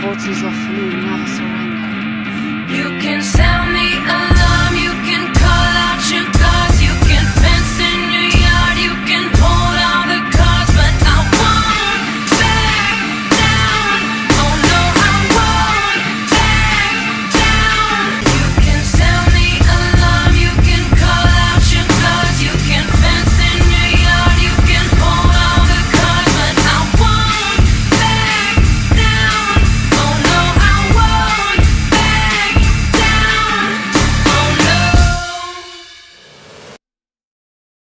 forces of flu never surrender. You can sound